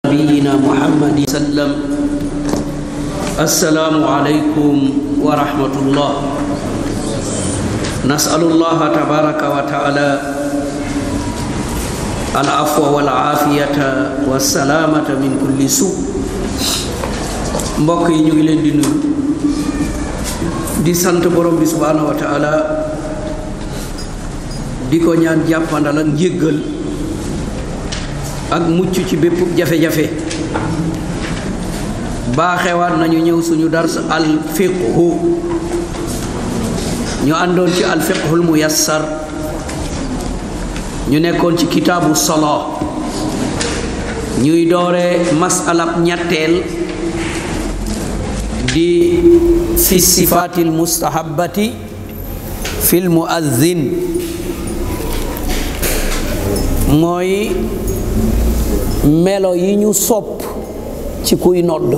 نبينا محمد وسلم السلام عليكم ورحمة الله نسأل الله تبارك وتعالى العفو والعافية والسلامة من كل سوء mbokk yi ñu ngi leen di nuyu di sant borom bi subhanahu wa ta'ala di ko ñaan jàppandal ak njéggal ak mucc ci bépp jafe-jafe baaxewaat nañu ñëw suñu dars al fiqhu ñu àndoon ci al fiqhul muyassar ñu nekkoon ci kitaabu salaa ñuy doore masalab ñetteel di fi sifatil mustahabbati fil muazzin mooy melo yi ñu sopp ci kuy nodd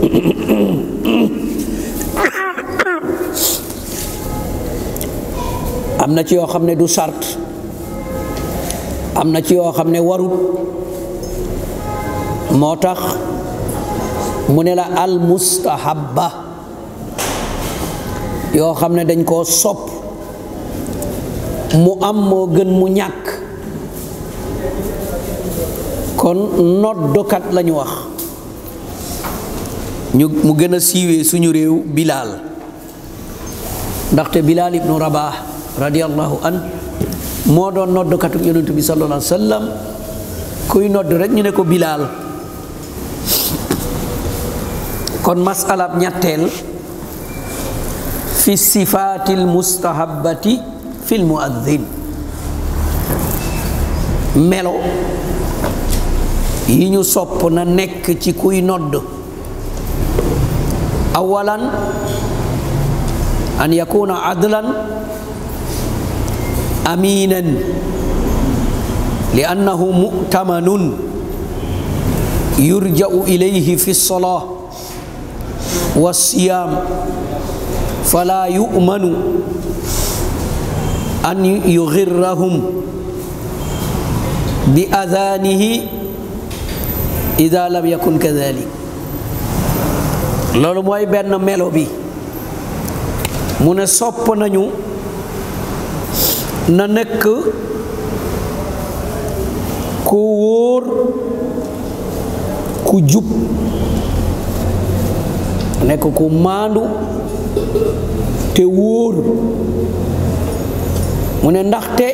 am na ci yoo xam ne du sart am na ci yoo xam ne warut moo tax mu ne la al mustahabba yoo xam ne dañ koo sopp mu am moo gën mu ñàkk kon noddukat lañu wax mu gën a siiwee suñu réew Bilaal ndaxte Bilaal ibnu Rabah radiyallahu an moo doon noddukatu yonent bi sallallahu alayhi wa sallam kuy nodd rek ñu ne ko Bilaal kon masalab ñetteel fi sifaatil mustahabbati fil muazzin melo yi ñu sopp na nekk ci kuy nodd awalan an yakuna adlan aminan li annahu mu'tamanun yurja'u ilayhi fi salah والصيام فلا يؤمن أن يغرهم بأذانه إذا لم يكن كذلك loolu mooy benn melo bi mu ne sopp nañu na nekk ku wóor ku jub nekk ku maandu te wóor mu ne ndaxte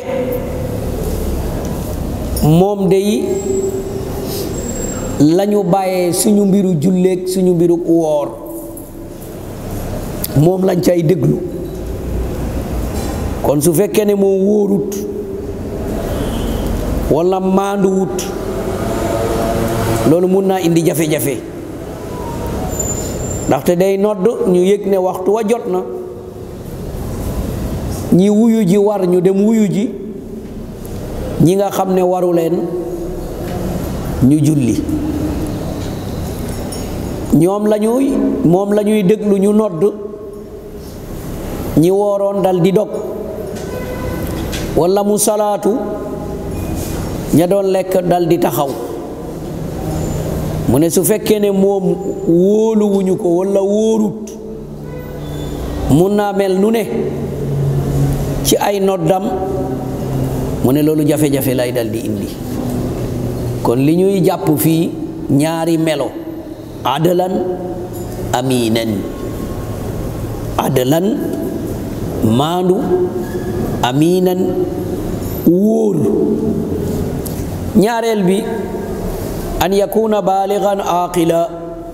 moom day lañu bàyyee suñu mbiru julleek suñu mbiru woor moom lañ cay déglu kon su fekkee ne moom wóorut walla maanduwut loolu mun naa indi jafe-jafe ndaxte day nodd ñu yëg ne waxtu wa jot na ñi wuyu ji war ñu dem wuyu ji ñi nga xam ne waru leen ñu julli moom lañuy déglu ñu nodd ñi wooroon dal di dog walla mu salaatu ña doon lekk dal di taxaw mu ne su fekkee ne moom wóoluwuñu ko walla wóorut mun naa mel nu ne ci ay noddam mu ne loolu jafe-jafe lay dal di indi kon li ñuy jàpp fii ñaari melo adalan aminan adalan maandu aminan wóor ñaareel bi an yakuna balighan aqila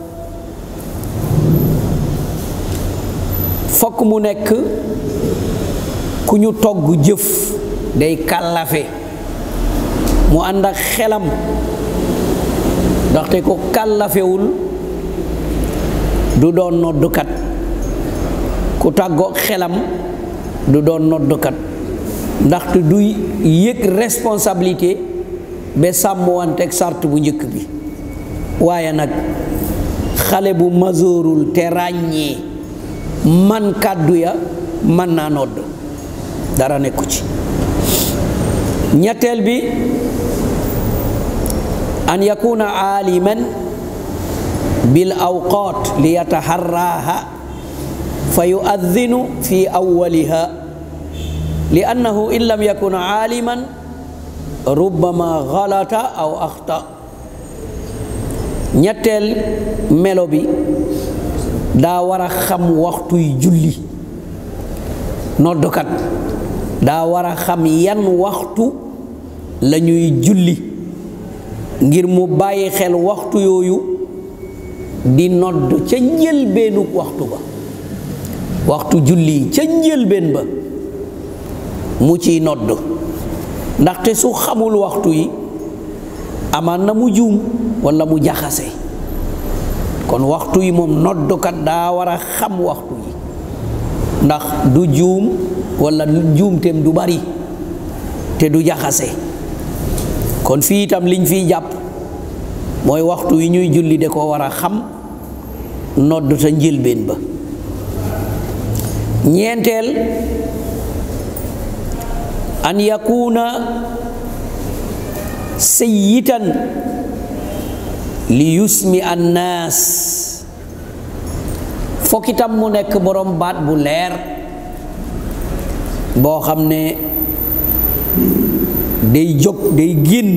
fokk mu nekk ku ñu togg jëf day kàllafe mu ànd ak xelam ndaxte ko kàllafewul du doon noddukat ku tàggoo xelam du doon noddukat ndaxte du yëg responsabilité ba sàmmwanteeg sart bu njëkk bi waaye nag xale bu mazoorul te ràññee man kàddu ya mën naa nodd dara nekku ci ñetteel bi an yakuna aliman bil awqat liyataharraha fa yu'adhdhinu fi awwaliha li'annahu in lam yakun aliman rubbama ghalata aw akhta. ñetteel melo bi daa war a xam waxtuy julli. noddukat daa war a xam yan waxtu la ñuy julli ngir mu bàyyi xel waxtu yooyu di nodd ca njëlbeenu waxtu ba, waxtu julli ca njëlbeen ba mu ciy nodd. ndaxte su xamul waxtu yi amaan na mu juum walla mu jaxase. kon waxtu yi moom noddukat daa war a xam waxtu yi ndax du juum walla juumteem du bari te du jaxase. kon fii itam liñ fiy jàpp mooy waxtu yi ñuy julli de ko war a xam nodd ta njëlbeen ba. ñeenteel an yakuna sayyitan li yusmi annaas. fokk itam mu nekk borom baat bu leer boo xam ne day jóg day génn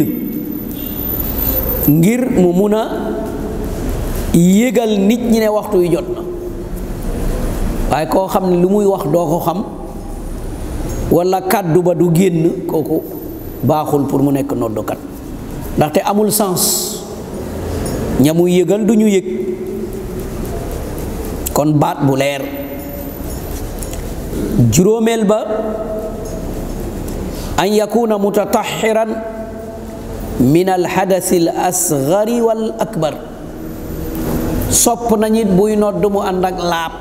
ngir mu mun a yégal nit ñi ne waxtu wi jot na. waaye koo xam ne lu muy wax doo ko xam walla kàddu ba du génn, kooku baaxul pour mu nekk noddukat ndaxte amul sens. ña muy yëgal du ñu yëg. kon baat bu leer. juróomeel ba an yakuna mutatahiran min alhadasi al asgari wal akbar. sopp na nit buy nodd mu ànd ak laab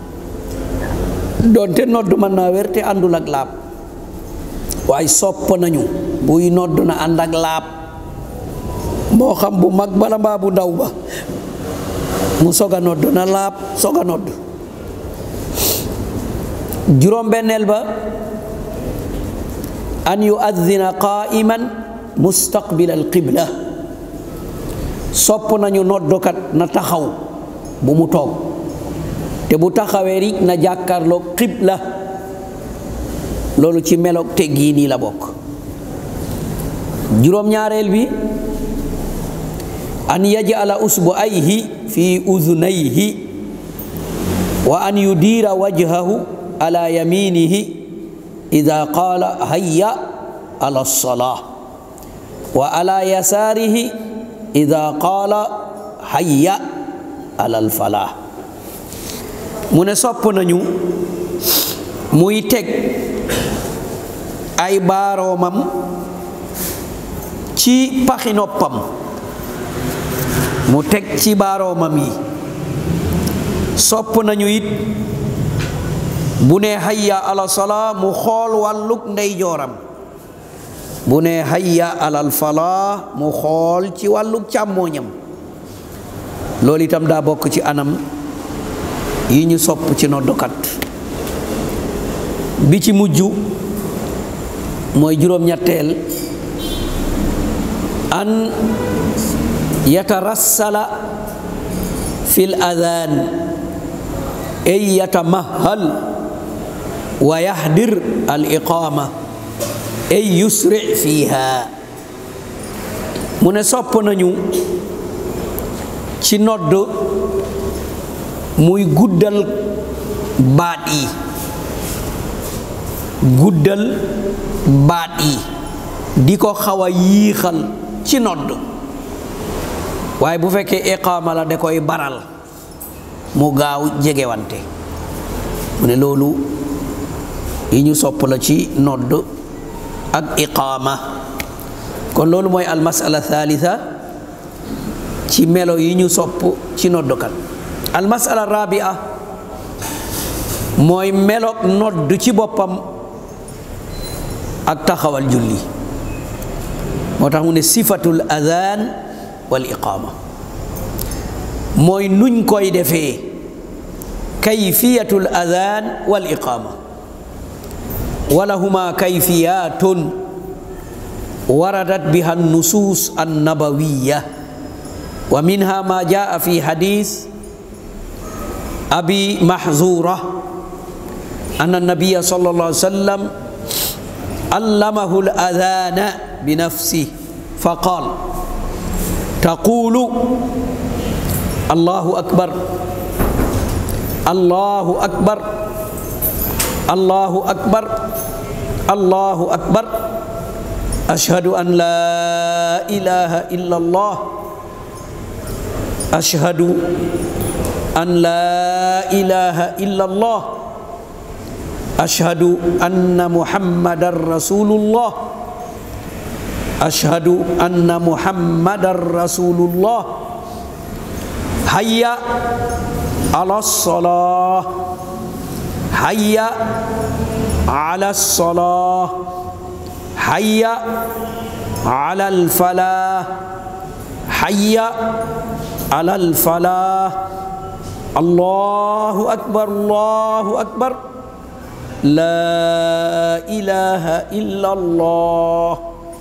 doonte nodd mën naa wér te àndul ak laab, waaye sopp nañu buy nodd na ànd ak laab, moo xam bu mag bala mbaa bu ndaw ba mu soog a nodd na laab soog a nodd. juróom-benneel ba an yu'adhdhina qa'iman mustaqbil al qibla. sopp nañu noddukat na taxaw bu mu toog, te bu taxawee rik na jàkkaarloog qibla. loolu ci meloog teggi nii la bokk. juróom-ñaareel bi an yaj'ala usbu'ayhi fi udhunayhi wa an yudira wajhahu ala yaminihi idha qala hayya ala as-salah wa ala yasarihi idha qala hayya ala al-falah. mu ne sopp nañu muy teg ay baaroomam ci paxi noppam, mu teg ci baaroomam yi. sopp nañu it bu ne hayya ala salaa mu xool wàlluk ndeyjooram, bu ne hayya alal falaa mu xool ci wàlluk càmmooñam. loolu itam daa bokk ci anam yi ñu sopp ci noddukat. bi ci mujj mooy juróom-ñetteel an yatarassala fil adaan ay yatamahal wa yahdir al iqaama ay yusri fiha. mu ne sopp nañu ci nodd muy guddal baat yi, guddal baat yi di ko xaw a yiixal ci nodd. waaye bu fekkee iqaama la da koy baral mu gaaw jegewante. mu ne loolu yi ñu sopp la ci nodd ak iqaama. kon loolu mooy almasala thalitha ci melo yi ñu sopp ci noddukat. almasala rabia mooy meloog nodd ci boppam ak taxawal julli. moo tax mu ne sifatul adaan wal iqaama mooy nuñ koy defee, kayfiyatul adaan wal iqaama. walahuma kayfiyatun waradat biha nusus an-nabawiyah wa minha ma jaa fi hadis Abi Mahzurah anna Nabiyya sallallahu alaihi wasallam allamahu al-adhana bi nafsihi faqala taqulu Allahu akbar Allahu akbar Allahu akbar Allahu akbar asyhadu an la ilaha illallah asyhadu an la ilaha illallah asyhadu anna muhammadar rasulullah asyhadu anna muhammadar rasulullah hayya 'alas shalah hayya 'alas shalah hayya 'alal falah hayya 'alal falah Allahu akbar la ilaha illallah.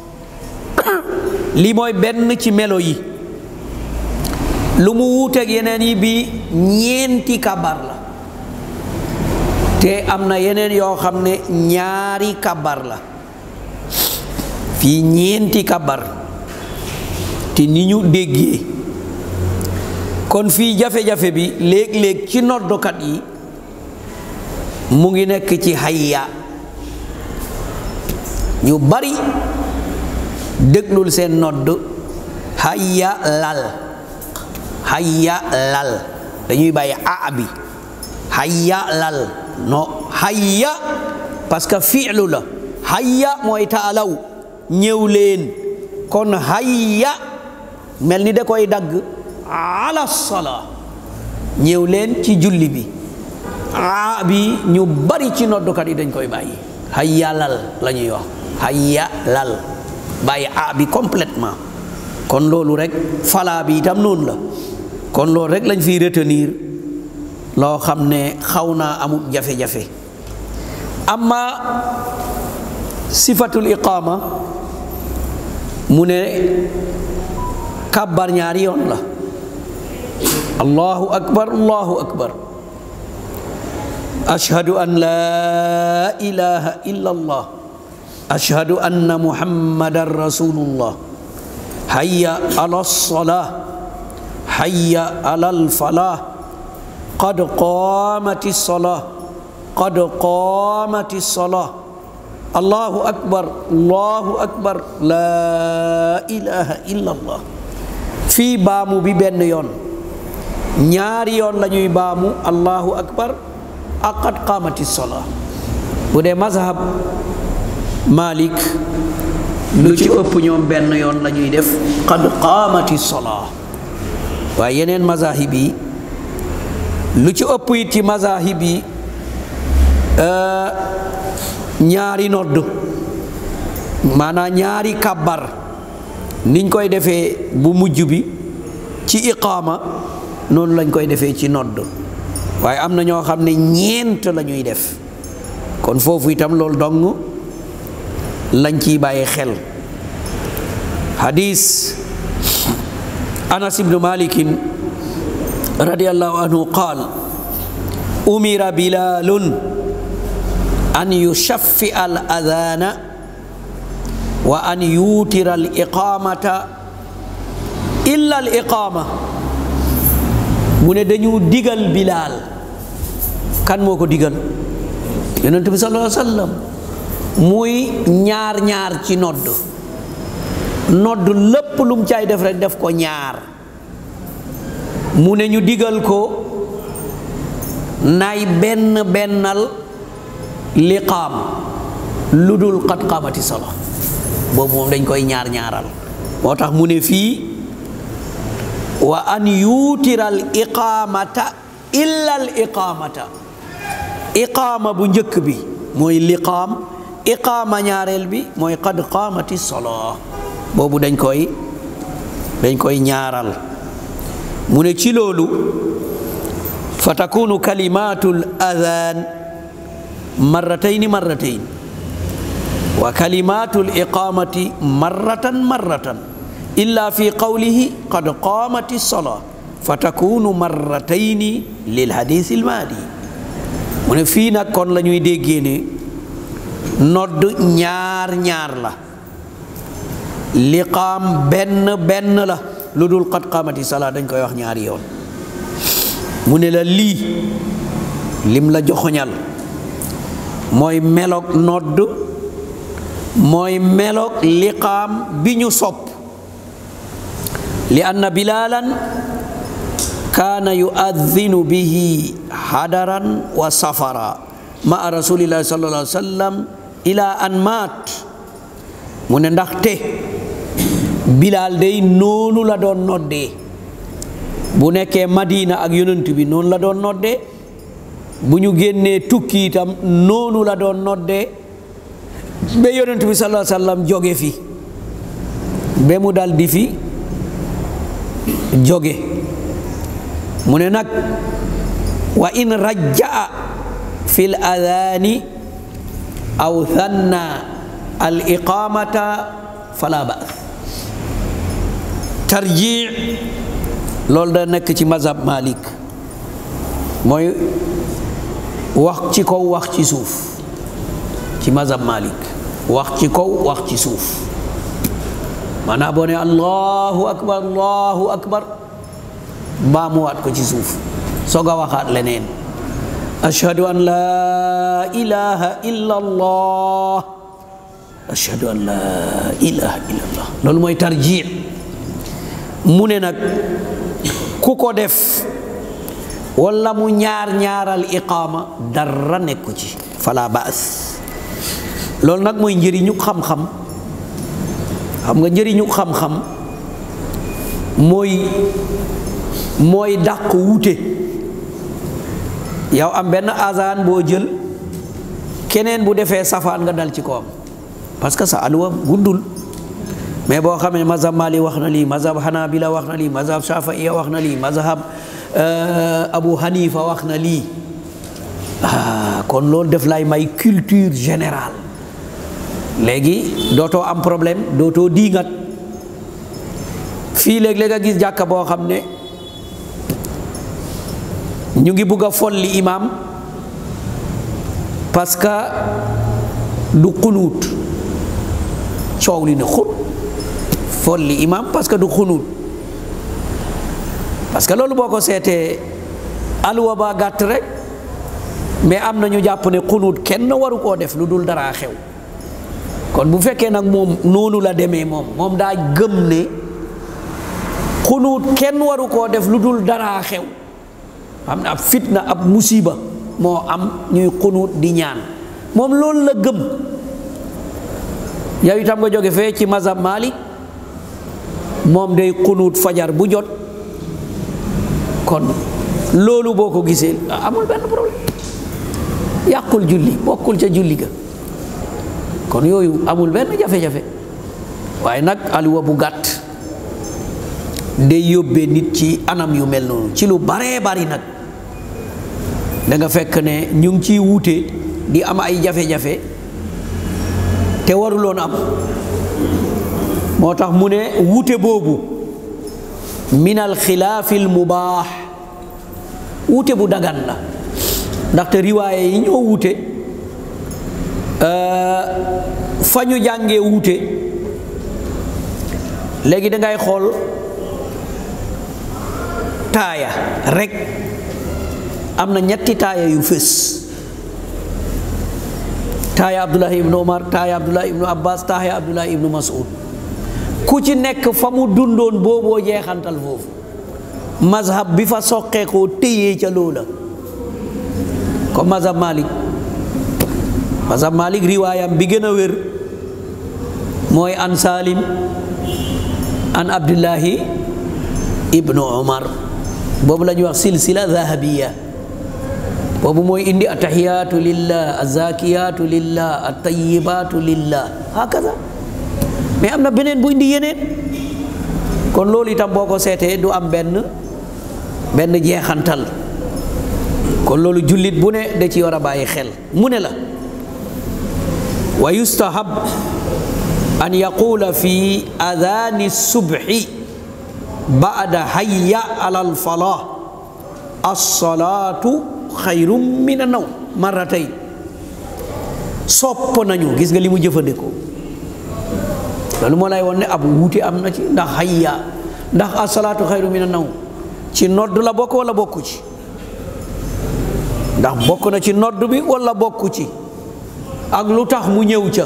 li mooy benn ci melo yi lu mu wuuteeg yeneen yi bi ñeenti kabar la te am na yeneen yoo xam ne ñaari kabar la fii ñeenti kabar te ni ñu déggee kon fii jafe-jafe bi léeg-léeg ci noddokat yi mu ngi nekk ci hayya ñu bari déglul seen nodd hayya lal dañuy bàyyi a bi hayya lal no hayya parce que fi'lu la hayya mooy taalaw ñëw leen kon hayya mel ni da koy dagg ala salaa ñëw leen ci julli bi a bi ñu bari ci noddukat yi dañ koy bàyyi hayya lal la ñuy wax hayya lal bàyyi a bi complètement kon loolu rek falaa bi itam noonu la kon loolu rek lañ fiy retenir loo xam ne xaw naa amul jafe-jafe amma sifatul iqaama mu ne kàbbar ñaari yoon la allahu akbar ashhadu an la ilaha illa allah ashhadu anna muhammadan rasulullah hayya ala salah hayya ala al falah qad qamati salah qad qamati salah allahu akbar la ilaha illa allah fii baamu bi benn yoon ñaari yoon la ñuy baamu allahu akbar ak qad qamati salah bu dee mazhab Malik lu ci ëpp ñoom benn yoon la ñuy def qad qamati salah waaye yeneen mazahib yi lu ci ëpp it ci mazahib yi ñaari nodd maanaam ñaari kàbbar niñ koy defee bu mujj bi ci iqaama noonu lañ koy defee ci nodd waaye am na ñoo xam ne ñeent la ñuy def kon foofu itam loolu dong lañ ciy bàyyi xel hadis Anas ibnu Malikin radiyallahu anhu qaal umira Bilalun an yushaffi al adhana wa an yutira al iqamata illa al iqama mu ne dañu digal Bilal kan moo ko digal yonent bi sallallahu alayhi wa sallam muy ñaar ci nodd lépp lum caay def rek def ko ñaar mu ne ñu digal ko nay bennal liqaam lu dul qad qaamati sala boobu moom dañ koy ñaaral moo tax mu ne fii wa an yuutiral iqaamata illa al iqaamata iqaama bu njëkk bi mooy liqaam iqaama ñaareel bi mooy qad qaamati sala boobu dañ koy ñaaral mu ne ci loolu fa takunu kalimatul adhan marratayn wa kalimatul iqamati marratan illa fi qawlihi qad qamati salaa fa takunu marratayni lil hadith al maadi mu ne fii nag kon la ñuy déggee ne nodd ñaar la liqaam benn la lu dul qad qaamati salaa dañ koy wax ñaari yoon mu ne la lii lim la joxoñal mooy meloog nodd mooy meloog liqaam bi ñu sopp li anna bilalan kaana yu'adhinu bihi hadaran wa safara ma rasulillahi sallallahu alayhi wa sallam ila an maat mu ne ndaxte Bilaal day noonu la doon noddee bu nekkee Madina ak yonent bi noonu la doon noddee bu ñu génnee tukki itam noonu la doon noddee ba yonent bi sallallahu alayhi wa sallam jóge fi ba mu dal di fi jóge mu ne nag wa in rajaa fil adhaani aw thanna al iqamata fala ba's tarjii loolu da nekk ci mazhab Malik mooy wax ci kaw wax ci suuf ci mazhab Malik wax ci kaw wax ci suuf maanaam boo ne allahu akbar baamuwaat ko ci suuf soog a waxaat leneen ashhadu an la ilaha illa allah ashhadu an la ilaha illa allah loolu mooy tarjii mu ne nag ku ko def wala mu ñaaral iqaama dara nekku ci fala baas loolu nag mooy njëriñu xam-xam xam nga njëriñu xam-xam mooy dàq wuute yow am benn azan boo jël keneen bu defee safaan nga dal ci kawam parce que sa alwa guddul mais boo xamee mazhab Mali wax na lii mazhab Hanabila wax na lii mazhab Shafi'i wax na lii mazhab Abu Hanifa wax na lii kon loolu def lay may culture générale léegi dootoo am problème dootoo diingat fii léeg-léeg a gis jàkka boo xam ne ñu ngi bugg a folli imam parce que du xunuut coow li ne xut folli imam parce que du xunuut parce que loolu boo ko seetee alwa ba gàtt rek mais am na ñu jàpp ne xunuut kenn waru koo def lu dul dara xew kon bu fekkee nag moom noonu la demee moom daa gëm ne xunuut kenn waru koo def lu dul dara xew xam ne ab fitna ab musiba moo am ñuy xunuut di ñaan moom loolu la gëm yow itam nga jóge fee ci mazhab Malik moom day xunuut fajar bu jot kon loolu boo ko gisee amul benn problème yàqul julli bokkul ca julli ga kon yooyu amul benn jafe-jafe waaye nag aliwa bu gàtt day yóbbee nit ci anam yu mel noonu ci lu baree bari nag da nga fekk ne ñu ngi ciy wuute di am ay jafe-jafe te waruloon am moo tax mu ne wuute boobu min al xilaafil mubaax wuute bu dagan la ndaxte riwaaye yi ñoo wuute fa ñu jàngee wuute léegi da ngay xool taaya rek am na ñetti taaya yu fës taaya Abdullahi ibnu Umar taaya Abdullahi ibnu Abbas taaya Abdullahi ibnu Mas'ud ku ci nekk fa mu dundoon booboo jeexantal foofu mazhab bi fa soqeekoo téyee ca loola comme mazhab Malik riwaayam bi gën a wér mooy an Salim an Abdullahi ibnu Umar boobu la ñuy wax silsila dhahabiya boobu mooy indi attahiyatu lillah azakiyatu lillah attayibatu lillah hakaza mais am na beneen bu indi yeneen kon loolu itam boo ko seetee du am benn jeexantal kon loolu jullit bu ne da ci war a bàyyi xel mu ne la wa yustahab an yaqula fi adhani subhi ba'da hayya alal falah as-salatu xayrum min an-nawm marratayn. sopp nañu, gis nga li mu jëfandikoo loolu moo lay won ne ab wuute am na ci ndax hayya ndax as-salatu xayrum min an-nawm ci nodd la bokk wala bokku ci, ndax bokk na ci nodd bi wala bokku ci, ak lu tax mu ñëw ca.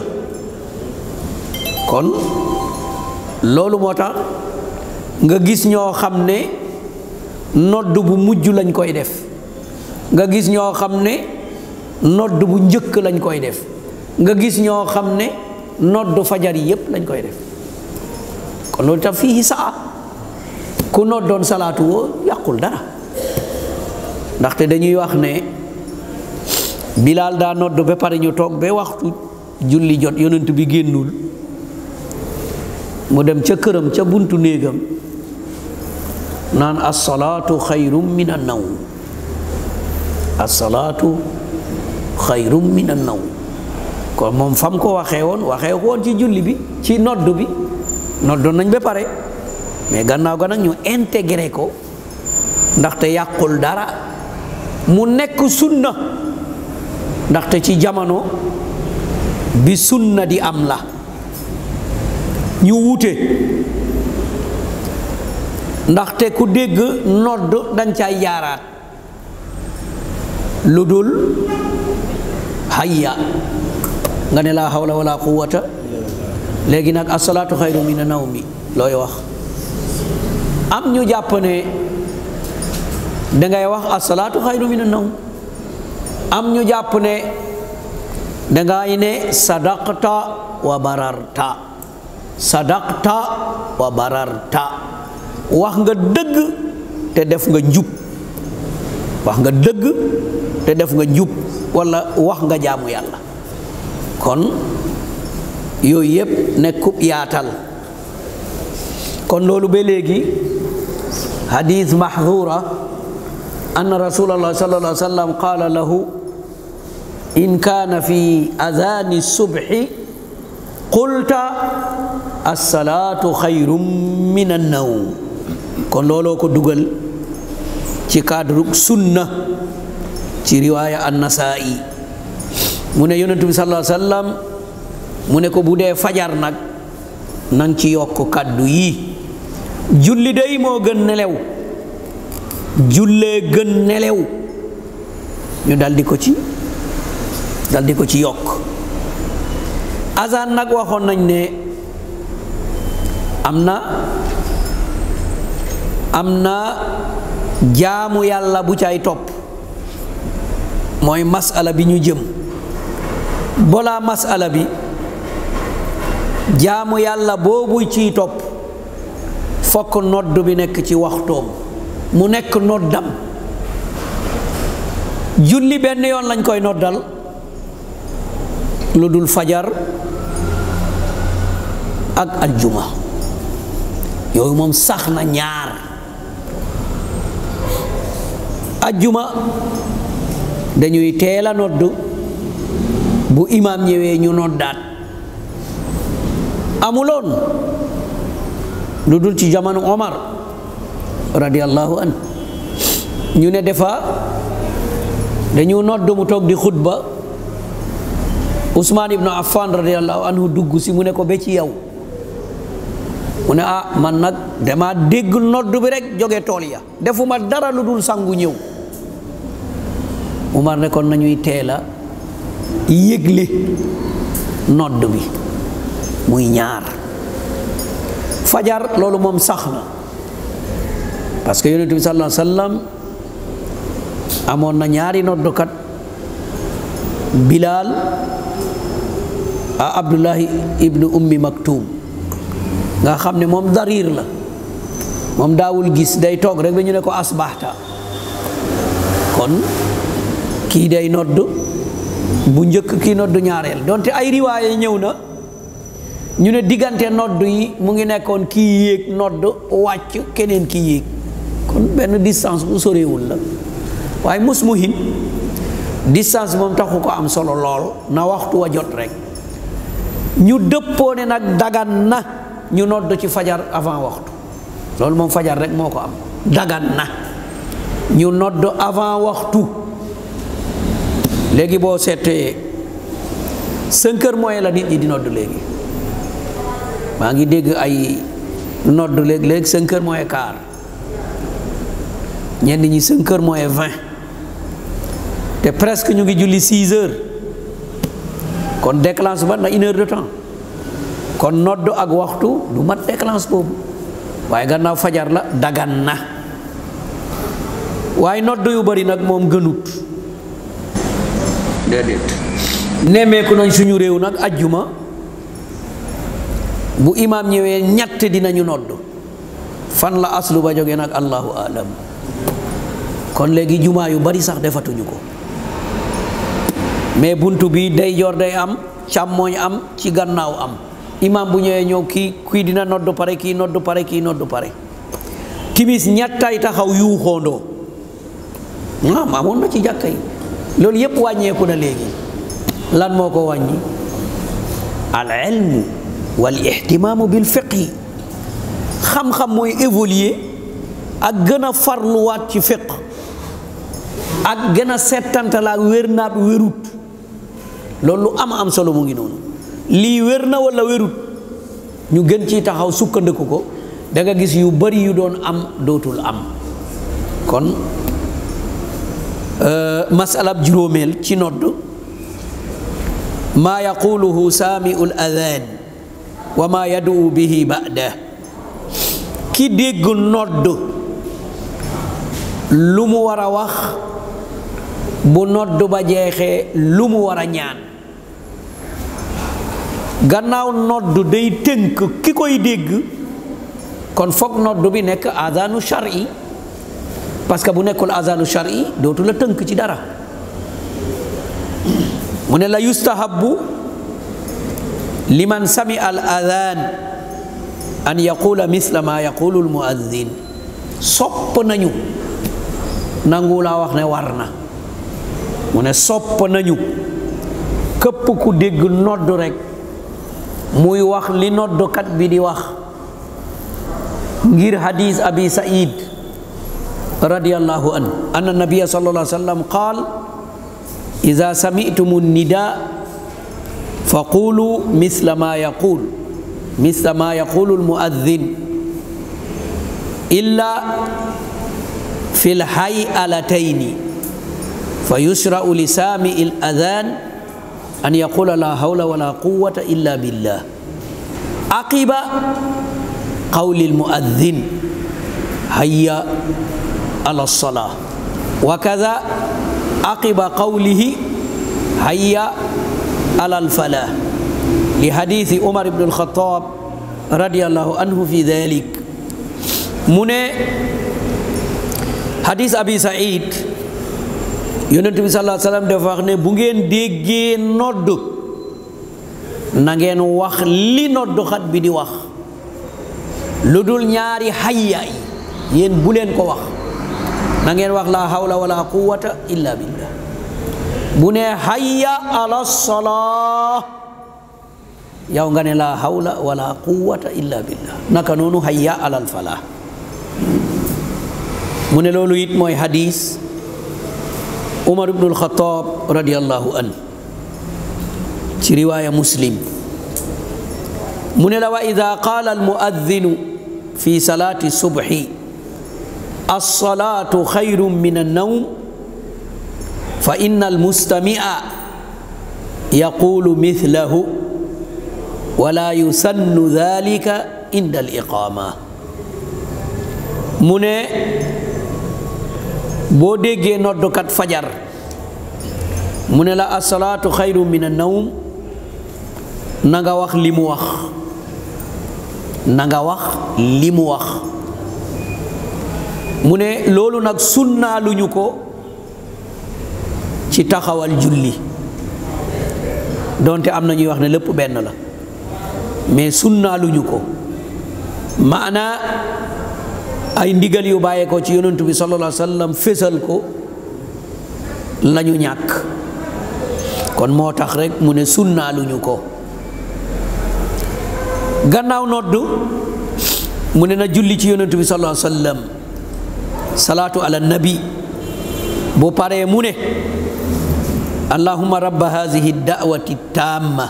kon loolu moo tax nga gis ñoo xam ne nodd bu mujj lañ koy def, nga gis ñoo xam ne nodd bu njëkk lañ koy def, nga gis ñoo xam ne nodd fajar yi yépp lañ koy def. kon loolu tax fii saa ku noddoon salaatu woo yàqul dara, ndaxte dañuy wax ne Bilaal daa nodd ba pare ñu toog ba waxtu julli jot yonent bi génnul, mu dem ca këram ca buntu néegam naan as-salaatu xayrum min an-nawm, as-salaatu xayrum min an-nawm. kon moom fam ko waxee woon ci julli bi, ci nodd bi noddoon nañ ba pare, mais gannaaw ga nag ñu intégré ko ndaxte yàqul dara, mu nekk sunna, ndaxte ci jamono bi sunna di am la ñu wuute, ndaxte ku dégg nodd dañ cay jaaraat lu dul hayya nga ne laa hawla wala quwwata. léegi nag as-salaatu xayru mina nawmi looy wax? am ñu jàpp ne dangay wax as-salaatu xayru mina nawm, am ñu jàpp ne dangay ne sadaqta wa bararta, sadaqta wa bararta, wax nga dëgg te def nga njub, wax nga dëgg te def nga njub, walla wax nga jaamu yàlla. kon yooyu yépp nekkub yaatal. kon loolu ba léegi hadith mahdura anna rasulallah sallallahu alayhi wa sallam qaala lahu in kaana fi adhaani subhi qulta as-salaatu xayrum min an-nawm. kon looloo ko dugal ci cadre sunna ci riwaaya an-Nasaa'i. mu ne yonent bi sallallahu alayhi wa sallam mu ne ko bu dee fajar nag nang ci yokk kaddu yi: julli day moo gën nelew, jullee gën nelew. ñu daldi ko ci yokk. azan nag waxoon nañ ne am na jaamu yàlla bu cay topp, mooy masala bi ñu jëm. balaa masala bi jaamu yàlla boobu ciy topp fokk nodd bi nekk ci waxtoom, mu nekk noddam. julli benn yoon lañ koy noddal lu dul fajar ak aljuma, yooyu moom sax na ñaar. aljuma dañuy teel a nodd, bu imaam ñëwee ñu noddaat. amuloon lu dul ci jamono Omar radiyallahu an, ñu ne defa dañu nodd mu toog di xutba, Usmaan ibnu Affan radiyallahu anhu dugg si, mu ne ko ba ci yow. mu ne man nag dama dégg nodd bi rek jóge tool ya, defuma dara lu dul sangu ñëw. Umar ne kon nañuy teela yëgle nodd bi muy ñaar. fajar loolu moom sax na, parce que yonent bi sallallahu alayhi wa sallam amoon na ñaari noddukat, Bilaal a Abdullahi ibnu Ummi Maktum, nga xam ne moom dariir la, moom daawul gis, day toog rek ba ñu ne ko asbaxta. kon kii day nodd bu njëkk, kii nodd ñaareel, donte ay riwaaye ñëw na ñu ne diggante nodd yi mu ngi nekkoon kii yéeg nodd wàcc, keneen kii yéeg, kon benn distance bu sorewul la. waaye muhim distance moom taxu ko am solo lool, na waxtu wa jot rek. ñu dëppoo ne nag dagan na ñu nodd ci fajar avant waxtu loolu moom fajar rek moo ko am dagan na ñu nodd avant waxtu léegi boo seetee 5 heures moins la nit ñi di nodd léegi maa ngi dégg ay nodd léegi 5 heures moins quart ñenn ñi 5 heures moins 20 te presque ñu ngi julli 6 heures kon déclenche ba na 1 heure de temps kon nodd ak waxtu du mat déclenche boobu waaye gannaaw fajar la dagan na waaye nodd yu bari nag moom gënut déedéet nemmeeku nañ suñu réew nag ajjuma bu imaam ñëwee ñett dinañu nodd fan la aslu ba jógee nag allahu alam kon léegi jumaa yu bari sax defatuñu ko mais buntu bi day joor day am càmmooñ am ci gannaaw am imaam bu ñëwee ñëw kii dina nodd pare kii nodd pare kii nodd pare timis ñettay taxaw yuuxoondoo amoon na ci jàkka yi loolu yépp wàññeeku na léegi lan moo ko wàññi al ilmu wal ihtimaamu bil fiqhi xam-xam mooy évoluer ak gën a farluwaat ci fiq ak gën a settantala wér naat wérut loolu lu am solo mu ngi noonu lii wér na wala wérut ñu gën ci taxaw sukkandiku ko da nga gis yu bari yu doon am dootul am kon masalab juróomeel ci nodd maa yaquluhu saami'ul adhan wa maa yad'u bihi ba'da ki dégg nodd lu mu war a wax bu nodd ba jeexee lu mu war a ñaan gannaaw nodd day tënk ki koy dégg kon foog nodd bi nekk adanu shar'i parce que bu nekkul adanu shar'i dootu la tënk ci dara mu ne la yustahabu liman sami al adhan an yaqula misla ma yaqulu al muazzin sopp nañu nangu laa wax ne war na mu ne sopp nañu képp ku dégg nodd rek muy wax li noddkat bi di wax ngir hadis abi said radiyallahu an anna nabiyya sallallahu alayhi wa sallam qaal iza sami'tumu nida faqulu misla ma yaqulu al muazzin illa fi lhay'alatayni fa yushra'u li saami'i al-adhan an yaqula la hawla wala quwwata illa billah aqiba qawli al-muazzin hayya ala as-salah wa kadha aqiba qawlihi hayya ala al-falah li hadithi Umar ibn al-Khattab radiyallahu anhu fi dhalik mu ne hadis abi Saïd yonent bi sallallahu alayhi wa sallam dafa wax ne bu ngeen déggee nodd na ngeen wax li noddkat bi di wax lu dul ñaari hayya yi yéen bu leen ko wax na ngeen wax la hawla wala quwwata illa billah bu ne hayya ala salah yow nga ne la hawla wala quwwata illa billah naka noonu hayya ala al falah mu ne loolu it mooy hadis Umar ibn al-Khattab radiyallahu an ci riwaaya Muslim mu ne la wa idha qaala al-mu'adhdhinu fi salati subhi as-salatu khayrun min an-nawm fa inna al-mustami'a yaqulu mithlahu wa la yusannu dhalika inda al-iqama mu ne boo déggee noddukat fajar mu ne la as-salaatu xayru min an-nawm na nga wax li mu wax na nga wax li mu wax mu ne loolu nag sunnaaluñu ko ci taxawal julli donte am na ñuy wax ne lépp benn la mais sunnaaluñu ko maanaa ay ndigal yu bàyyee ko ci yonentu bi sallallahu alayhi wa sallam fésal ko lañu ñàkk kon moo tax rek mu ne sunnaaluñu ko gannaaw noddu mu ne na julli ci yonent bi sallallahu alayhi wa sallam salaatu ala nabi bu paree mu ne allahumma rabba hazihi da'wati tamma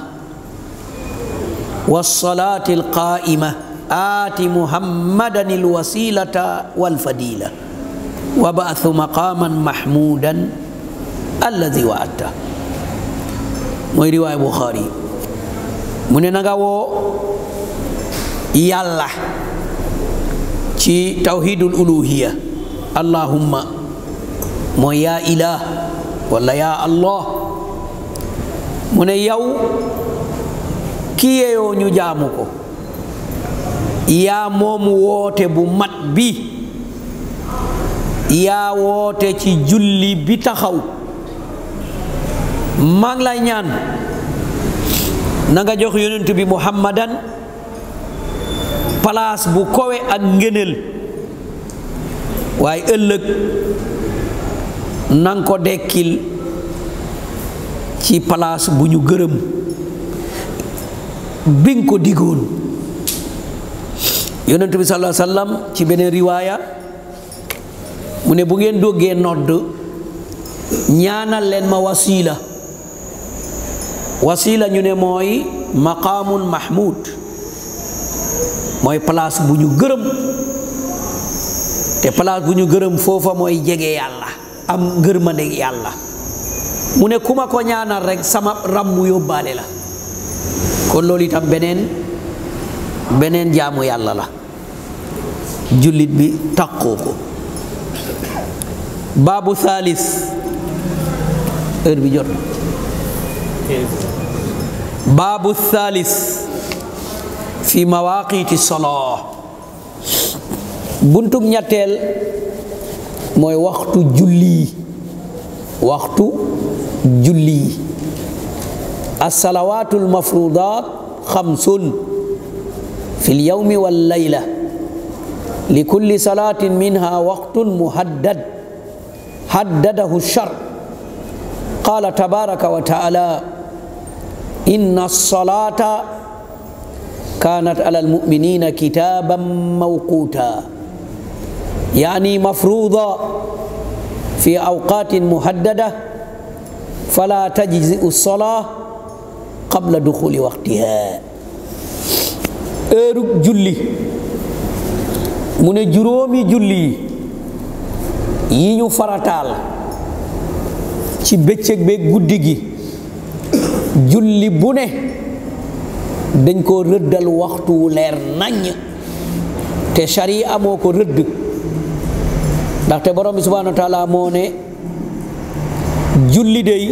was-salati al-qa'ima aati muhammadan al-wasilata wal-fadila wa ba'athu maqaman mahmudan alladhi wa'adta. mooy riwaaya Bukhari. mu ne na nga woo yàlla ci tawhidul uluhiya allahumma mooy yaa ilah wala yaa allah mu ne yow ki yeeyoo ñu jaamu ko yaa moom woote bu mat bi yaa woote ci julli bi taxaw maa ngi lay ñaan na nga jox yonent bi muhammadan place bu kowe ak ngëneel waaye ëllëg nang ko dekkil ci place bu ñu gërëm bi nga ko digoon. yonent bi sallallahu alayhi wa sallam ci beneen riwaaya mu ne bu ngeen doggee nodd ñaanal leen ma wasila. wasila ñu ne mooy maqaamun mahmud mooy place bu ñu gërëm te place bu ñu gërëm foofa mooy jege yàlla am ngërmande yàlla. mu ne ku ma ko ñaanal rek sama rammu yóbbaale la kon loolu itam beneen jaamu yàlla la jullit bi takkoo ko. baabu thalis heure bi jot. baabu thalis fi mawaqiti salaa buntub ñetteel mooy waxtu julli as-salawaatul mafruudaat xamsun fil yawmi wal layla li kulli salaatin minha waqtun muhaddad haddadahu shar qaala tabaaraka wa ta'aala inna as-salaata kaanat alal mu'miniina kitaaban mawquuta yaani mafruuda fi awqaatin muhaddada fala tajzi'u as-salaa qabla duxuli waqtiha. heure julli mu ne juróomi julli yi ñu farataal ci bëccëg beeg guddi gi julli bu ne dañ ko rëddal waxtu wu leer naññ te sharia moo ko rëdd ndaxte borom bi subhanahu wa taala moo ne julli dey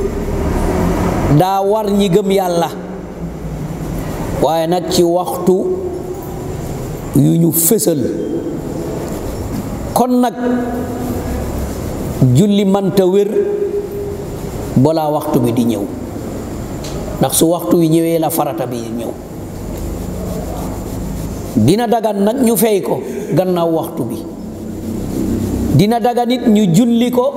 daa war ñi gëm yàlla waaye nag ci waxtu yu ñu fësal kon nag julli manta wér balaa waxtu bi di ñëw ndax su waxtu wi ñëwee la farata bi ñëw dina dagan nag ñu fay ko gannaaw waxtu bi dina dagan nit ñu julli ko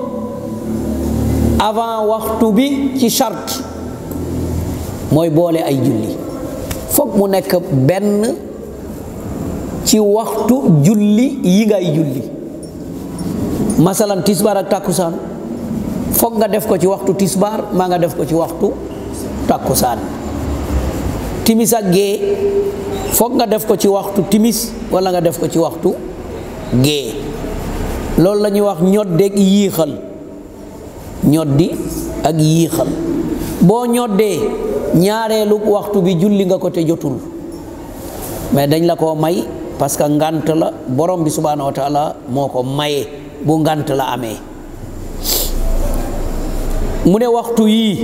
avant waxtu bi ci charte mooy boole ay julli foog mu nekk benn ci waxtu julli yi ngay julli masalan tisbaar ak takkusaan foog nga def ko ci waxtu tisbaar maa nga def ko ci waxtu takkusaan timis ak gee foog nga def ko ci waxtu timis wala nga def ko ci waxtu gee loolu la ñuy wax ñoddeeg yiixal ñoddi ak yiixal boo ñoddee ñaareelu waxtu bi julli nga ko te jotul mais dañ la koo may parce que ngant la borom bi subhanahu wa taala moo ko maye bu ngant la amee mu ne waxtu yii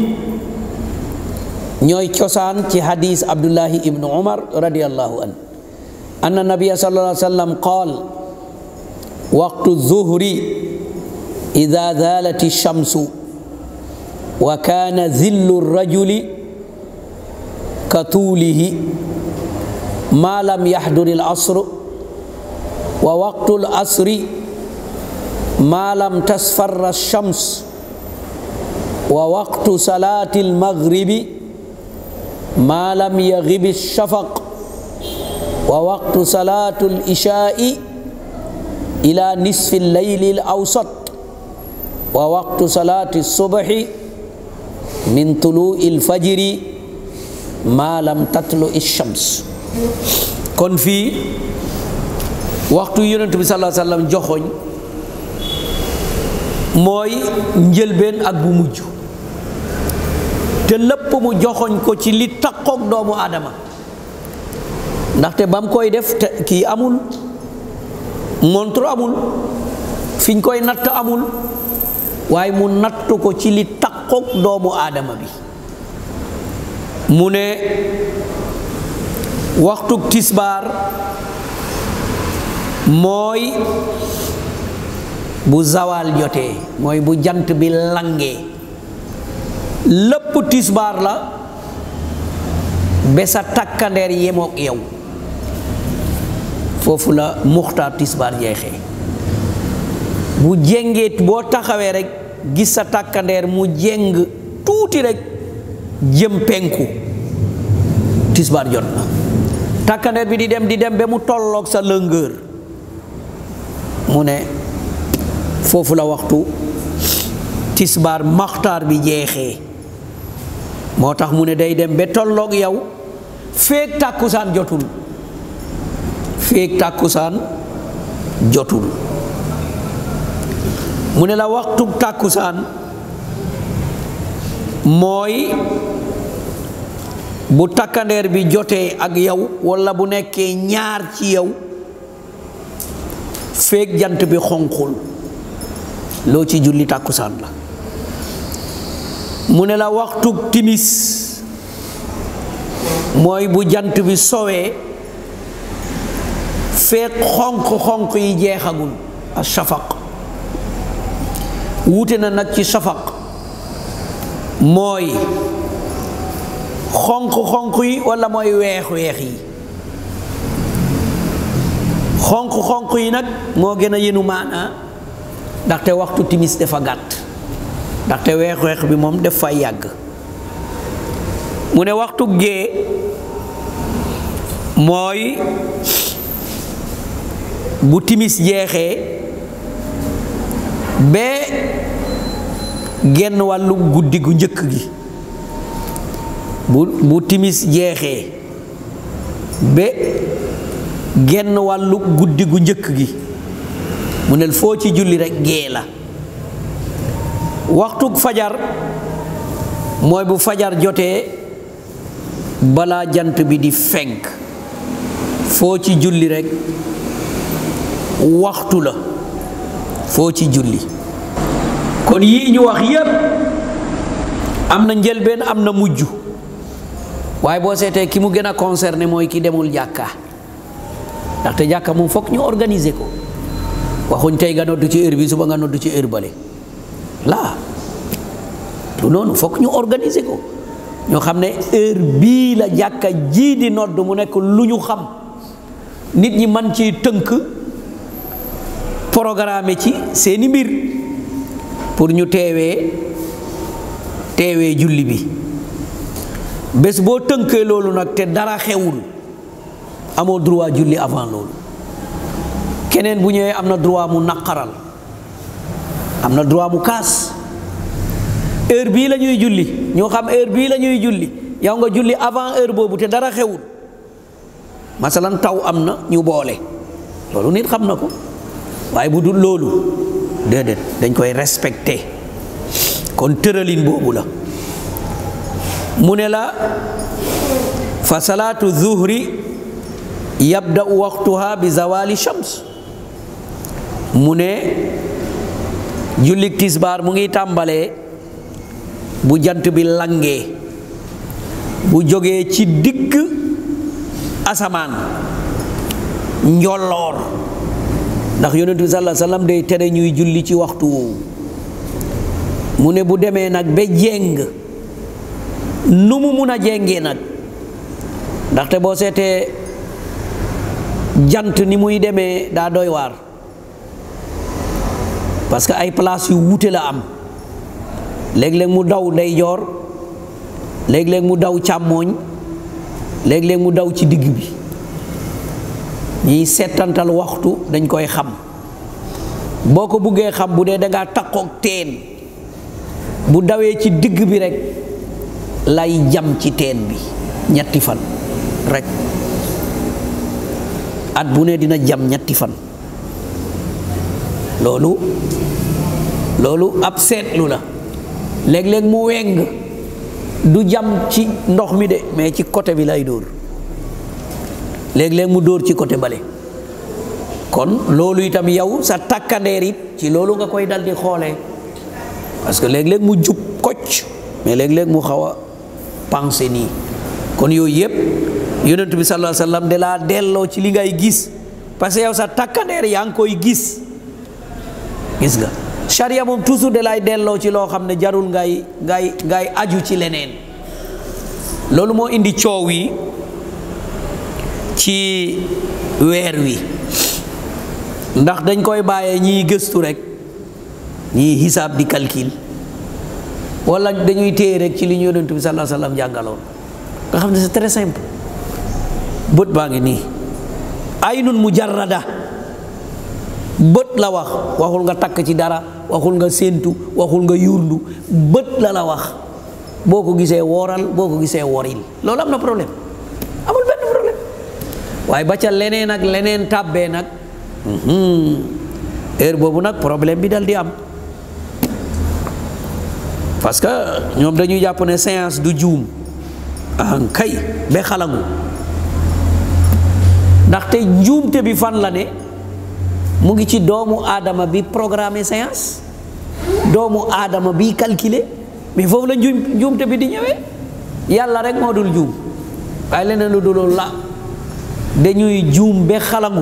ñooy cosaan ci hadis abdullahi ibnu umar radiyallahu an anna nabiyya sallallahu alayhi wa sallam qaal waqtu zuhri ida zalati shamsu wa kana zillu rajuli ka tuulihi ma lam yahduri al asr wa waqtu al asri ma lam tasfarra shams wa waqtu salati al maghribi ma lam yaghibi shafaq wa waqtu salaatul ishaa'i ila nisfi layli al-awsat wa waqtu salaati subhi min tuluu'il fajri ma lam tatlu'i shams. kon fii waxtu yonent bi sallallahu alayhi wa sallam joxoñ mooy njëlbeen ak bu mujj te lépp mu joxoñ ko ci li takkook doomu aadama, ndaxte ba mu koy def te kii amul montre amul fiñ koy natt amul, waaye mu natt ko ci li takkook doomu aadama bi. mu ne waxtuk tisbaar mooy bu zawal jotee, mooy bu jant bi langee, lépp tisbaar la ba sa takkandeer yemook yow, foofu la muxtaar tisbaar jeexee. bu jéngee boo taxawee rek gis sa takkandeer mu jéng tuuti rek jëm penku, tisbaar jot na. takkandeer bi di dem ba mu tolloog sa lëngër, mu ne foofu la waxtu tisbaar maxtaar bi jeexee. moo tax mu ne day dem ba tolloog yow feek tàkkusaan jotul, feek tàkkusaan jotul. mu ne la waxtu tàkkusaan mooy bu takkandeer bi jotee ak yow walla bu nekkee ñaar ci yow feek jant bi xonqul, loo ci julli tàkkusaan la. mu ne la waxtu timis mooy bu jant bi sowee feek xonq-xonq yi jeexagul, a shafaq. wuute na nag ci shafaq mooy xonq-xonq yi walla mooy weex-weex yi. xonq-xonq yi nag moo gën a yenu maanaa, ndaxte waxtu timis dafa gàtt, ndaxte weex-weex bi moom daf fay yàgg. mu ne waxtu gee mooy bu timis jeexee ba genn wàllu guddi gu njëkk gi, bu timis jeexee ba genn wàllu guddi gu njëkk gi, mu ne foo ci julli rekk gee la. waxtu fajar mooy bu fajar jotee balaa jant bi di fenk, foo ci julli rekk waxtu la, foo ci julli. kon yii ñu wax yépp am na njëlbeen am na mujj, waaye boo seetee ki mu gën a concerné mooy ki demul jàkka, ndaxte jàkka moom fokk ñu organiser ko. waxuñ tey nga noddu ci heure bi suba nga noddu ci heure bale laa lu noonu fokk ñu organiser ko, ñoo xam ne heure bii la jàkka jii di nodd, mu nekk lu ñu xam, nit ñi man ci tënk programme ci seeni mbir pour ñu teewee julli bi. bés boo tënkee loolu nag te dara xewul amoo droit julli avant loolu. keneen bu ñëwee am na droit mu naqaral, am na droit mu kaas. heure bii la ñuy julli, ñoo xam heure bii la ñuy julli, yow nga julli avant heure boobu te dara xewul. masalan taw am na ñu boole, loolu nit xam na ko, waaye bu dul loolu déedéet dañ koy respecté. kon tëralin boobu la. mu ne la fa salaatu zuhri yabda'u waqtuha bi zawali shams. mu ne jullik tisbaar mu ngi tàmbalee bu jant bi langee, bu jógee ci digg asamaan njolloor, ndax yonent bi sallallahu alayhi wasallam day tere ñuy julli ci waxtu woowu. mu ne bu demee nag ba jéng, nu mu mun a jéngee nag, ndaxte boo seetee jant ni muy demee daa doy waar, parce que ay place yu wuute la am. léeg-léeg mu daw ndeyjoor, léeg-léeg mu daw càmmooñ, léeg-léeg mu daw ci digg bi. ñiy seetantal waxtu dañ koy xam boo ko buggee xam bu dee da ngaa takkook teen bu dawee ci digg bi rek lay jam ci teen bi ñetti fan rek at bu ne dina jam ñetti fan loolu ab seetlu la léeg-léeg mu weng du jam ci ndox mi de mais ci côté bi lay dóor léeg-léeg mu dóor ci côté bale kon loolu itam yow sa takkandeer it ci loolu nga koy dal di xoolee parce que léeg-léeg mu jub kocc mais léeg-léeg mu xaw a pensé nii kon yooyu yëpp yonent bi sallallahu alayhi wa sallam de laa delloo ci li ngay gis parce que yow sa takkandeer yaa ngi koy gis nga charia moom toujours de lay delloo ci loo xam ne jarul ngay aju ci leneen loolu moo indi coow yi ci weer wi ndax dañ koy bàyyee ñiy gëstu rek ñiy xisaab di calcul wala dañuy téye rek ci li ñu yonent bi sallallahu alayhi wa sallam jàngaloon nga xam ne c'est très simple bët baa ngi nii aynun mujarrada bët la wax waxul nga takk ci dara waxul nga séentu waxul nga yurndu bët la wax boo ko gisee wooral boo ko gisee woril loolu am na problème amul benn problème waaye ba ca leneen ak leneen tàbbee nag heure boobu nag problème bi dal di am parce que ñoom dañuy jàpp ne séance du juum kay ba xalangu ndaxte njuumte bi fan la ne mu ngi ci doomu aadama bi programme séance doomu aadama bi calculer mais foofu la njuumte bi di ñëwee yàlla rek moo dul juum waaye leneen lu dul la dañuy juum ba xalangu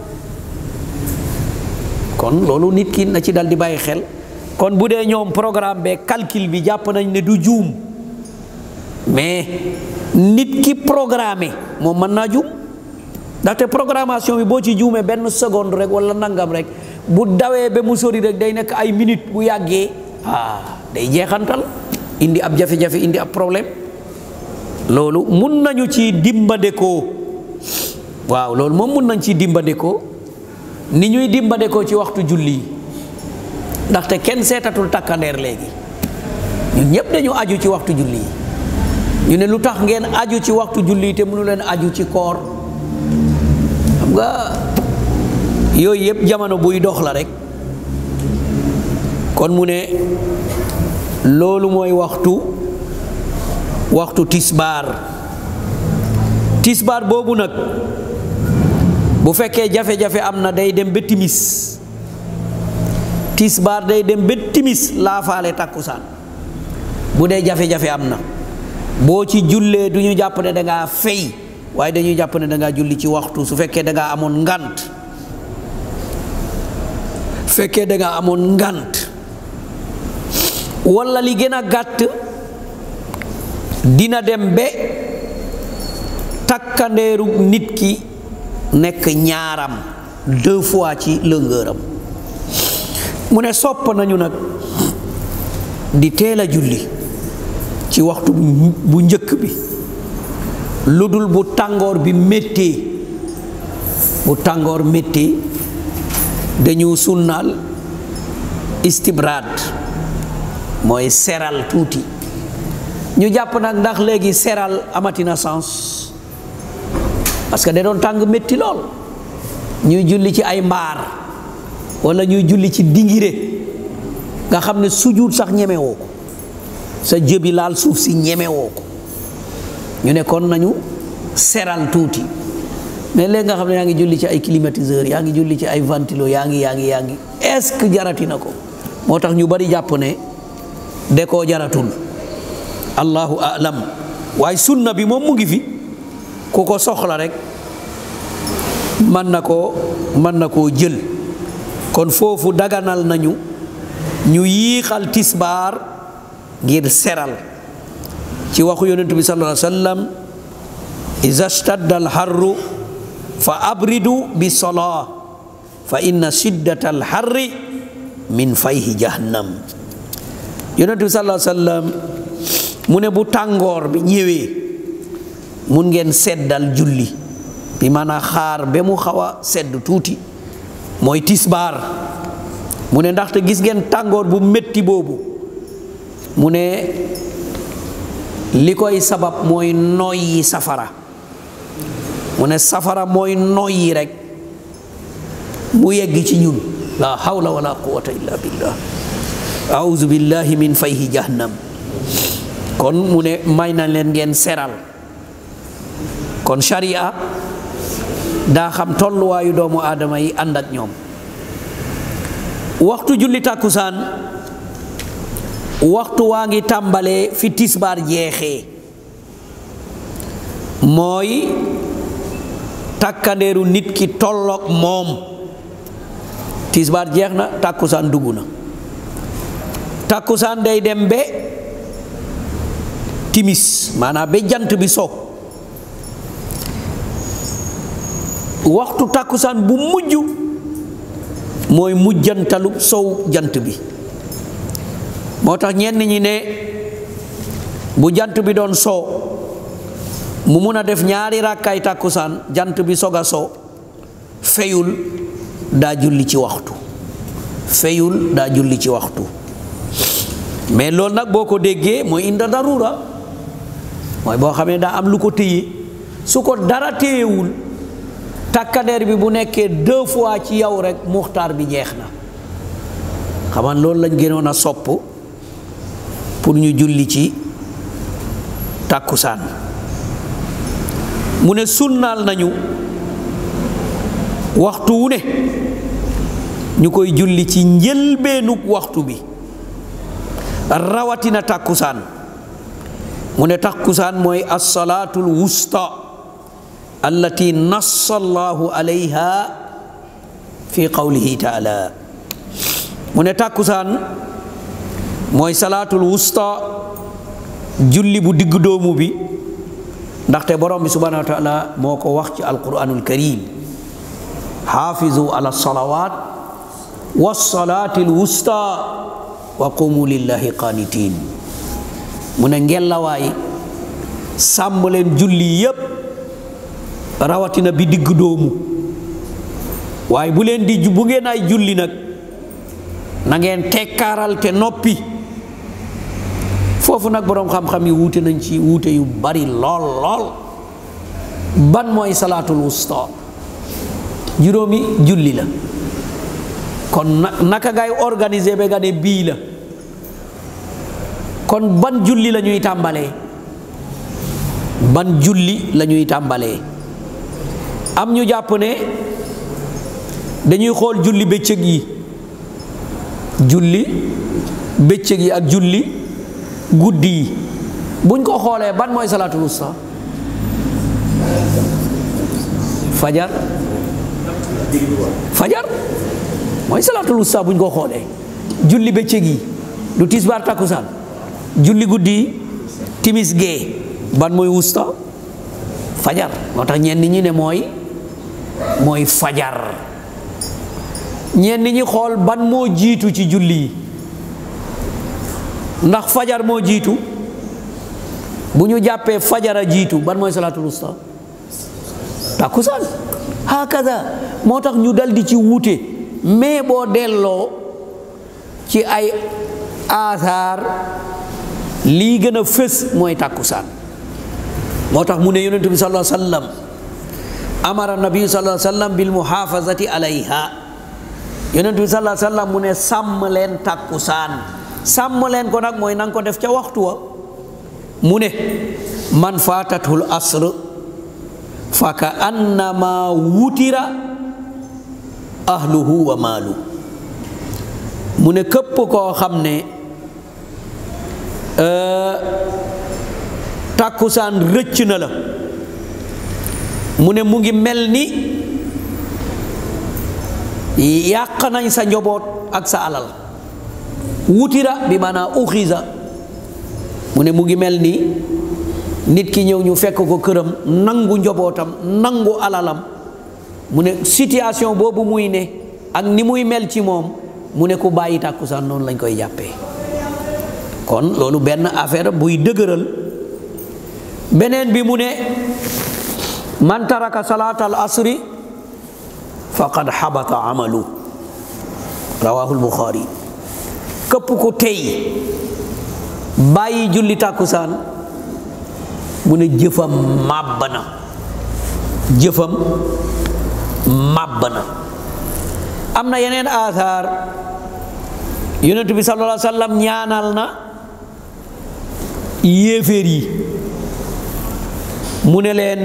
kon loolu nit ki na ci dal di bàyyi xel kon bu dee ñoom programme be calcul bi jàpp nañ ne du juum mais nit ki programmé moom mën naa juum ndaxte programmation bi boo ci juumee benn seconde rek wala nangam rek bu dawee ba mu sori rek day nekk ay minute bu yàggee day jeexantal indi ab jafe-jafe indi ab problème loolu mun nañu ci dimbandekoo waaw loolu moom mun nañ ci dimbandekoo ni ñuy dimbandekoo ci waxtu julli ndaxte kenn seetatul takkandeer léegi ñun ñëpp dañu aju ci waxtu julli ñu ne lu tax ngeen aju ci waxtu julli te mënu leen aju ci koor xam nga yooyu yëpp jamono buy dox la rek kon mu ne loolu mooy waxtu tisbaar boobu nag bu fekkee jafe-jafe am na day dem ba timis tisbaar day dem ba timis laafaale takkusaan bu dee jafe-jafe am na boo ci jullee du ñu jàpp ne da ngaa fay waaye dañuy jàpp ne da ngaa julli ci waxtu su fekkee da ngaa amoon ngant walla li gën a gàtt dina dem ba takkandeeru nit ki nekk ñaaram 2 fois ci lëngëram mu ne sopp nañu nag di teel a julli ci waxtu bu njëkk bi lu dul bu tàngoor bi méttee dañu sunnaal istibraad mooy seral tuuti ñu jàpp nag ndax léegi seral amatina sens parce que da doon tàng métti lool ñuy julli ci ay mbaar walla ñuy julli ci dingire nga xam ne sujjuut sax ñemewoo ko sa jëbi laal suuf si ñemewoo ko ñu ne kon nañu seral tuuti mais léegi nga xam ne yaa ngi julli ci ay climatiseur yaa ngi julli ci ay ventilo yaa ngi est-ce que jarati na ko moo tax ñu bari jàpp ne de koo jaratul allahu alam waaye sunna bi moom mu ngi fi ku ko soxla rek mën na koo jël kon foofu daganal nañu ñu yiixal tisbaar ngir seral ci waxu yonent bi sallallahu alayhi wa sallam iza stadda alharru fa abridu bi solaa fa inna shiddata alharri min fayhi jahannam yonent bi sallallahu alayhi wa sallam mu ne bu tàngoor bi ñëwee mun ngeen seddal julli bi maanaam xaar ba mu xaw a sedd tuuti mooy tisbaar mu ne ndaxte gis ngeen tàngoor bu metti boobu mu ne li koy sabab mooy noyyi safara mu ne safara mooy noyyi rek mu yegg ci ñun la hawla wala quwwata illa billah a'udhu billahi min fayhi jahannam kon mu ne may na leen ngeen seral kon sharia daa xam tolluwaayu doomu aadama yi ànd ak ñoom waxtu julli tàkkusaan waxtu waa ngi tàmbalee fi tisbaar jeexee mooy takkandeeru nit ki tolloog moom tisbaar jeex na tàkkusaan dugg na tàkkusaan day dem ba timis maanaam ba jant bi so waxtu tàkkusaan bu mujj mooy mujjantalu sow jant bi moo tax ñenn ñi ne bu jant bi doon soo mu mun a def ñaari ràkkaay tàkkusaan jant bi soog a soo feyul daa julli ci waxtu feyul daa julli ci waxtu mais loolu nag boo ko déggee mooy inda darura mooy boo xamee daa am lu ko téye su ko dara téyewul takkandeer bi bu nekkee 2 fois ci yow rek muxtaar bi jeex na xaman loolu lañ gënoon a sopp pour ñu julli ci tàkkusaan mu ne sunnaal nañu waxtu wu ne ñu koy julli ci njëlbeenug waxtu bi rawatina tàkkusaan mu ne tàkkusaan mooy as-salaatul wusta allati nassa allahu alayha fi qawlihi taala mu ne tàkkusaan mooy salaatul wusta julli bu digg doomu bi ndaxte borom bi subhanahu wa taala moo ko wax ci alquranul karim xaafizu ala salawat wasalaatil wusta wa qumu lillahi qanitin mu ne ngelawaay sàmm leen julli yépp rawatina bi digg doomu waaye bu leen di bu ngeen ay julli nag na ngeen tekkaaral te noppi foofu nag boroom xam-xam yi wuute nañ ci wuute yu bari lool ban mooy salaatul wusta juróomi julli la kon naka ngay organiser ba nga ne bii la kon ban julli la ñuy tàmbalee ban julli la ñuy tàmbalee am ñu jàpp ne dañuy xool julli bëccëg yi julli bëccëg yi ak julli guddi yi buñ ko xoolee ban mooy salaatul wusta fajar mooy salaatul wusta buñ ko xoolee julli bëccëg yi du tisbaar takkusaan julli guddi yi timis gee ban mooy wusta fajar moo tax ñenn ñi ne mooy fajar ñenn ñi xool ban moo jiitu ci julli yi ndax fajar moo jiitu bu ñu jàppee fajara jiitu ban mooy salaatul wusta takkusaan hakaza moo tax ñu dal di ci wuute mais boo delloo ci ay asaar lii gën a fës mooy takkusaan moo tax mu ne yonent bi sallallahu alayhi wa sallam amara nabi sallallahu alayhi wa sallam bil muhafazati alayha yonent bi sallallahu alayhi wa sallam mu ne sàmm leen takkusaan sàmm leen ko nag mooy nanga ko def ca waxtu wa mu ne man faatatul asr fa ka annama wutira ahluhu wa maalu mu ne képp koo xam ne takkusaan rëcc na la mu ne mu ngi mel ni yàq nañ sa njaboot ak sa alal wutira bi maanaam uxiza mu ne mu ngi mel ni nit ki ñëw ñu fekk ko këram nangu njabootam nangu alalam mu ne situation boobu muy ne ak ni muy mel ci moom mu ne ku bàyyi tàkkusaan noonu lañ koy jàppee kon loolu benn affaire buy dëgëral beneen bi mu ne man taraka salatal asri faqad habata amalu rawahul Bukhari. képp ku tey bàyyi julli tàkkusaan mu ne jëfam màbb na, jëfam màbb na. am na yeneen athar yonent bi sallallahu alayhi wa sallam ñaanal na yéeféer yi mu ne leen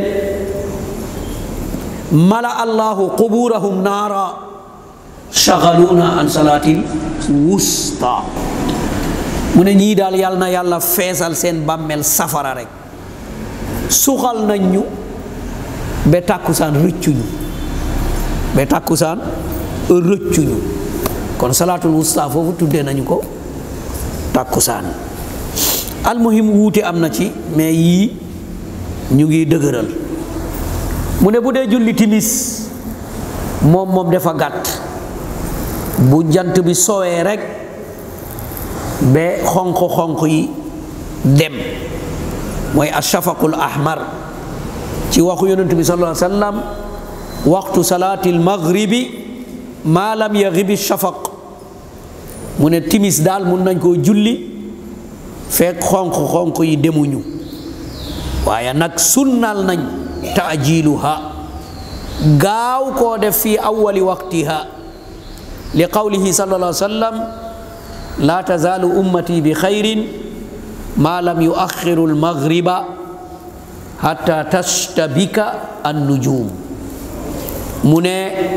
mala allahu quburahum naara shaghaluna an salatil wusta. mu ne ñii daal yàlla na yàlla feesal seen bàmmeel safara rek, suxal nañ ñu ba tàkkusaan rëccuñu, ba tàkkusaan rëccuñu. kon salaatul wusta foofu tuddee nañu ko tàkkusaan. almuhim wuute am na ci, mais yii ñu ngi dëgëral. mu ne bu dee julli timis moom dafa gàtt, bu jant bi sowee rek ba xonq yi dem, mooy ashafaqul ahmar. ci waxu yonent bi sallallahu alayhi wa sallam waxtu salaatil maghribi maa lam yaghibi shafaq. mu ne timis daal mun nañ koo julli fekk xonq yi demuñu, waaye nag sunnal nañ taajiluha, gaaw koo def fi awwali waqtiha, li qawlihi sallallahu alayhi wa sallam la tazalu ummati bi xayrin ma lam yuaxiru almaghriba hatta tashtabika annujum. mu ne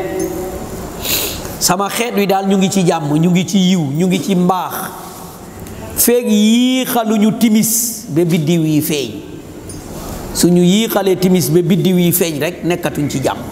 sama xeet wi daal ñu ngi ci jàmm, ñu ngi ci yiw, ñu ngi ci mbaax feeg yiixaluñu timis ba biddiw yi feeñ. suñu yiixalee timis ba biddiw yi feeñ rek nekkatuñ ci jàmm.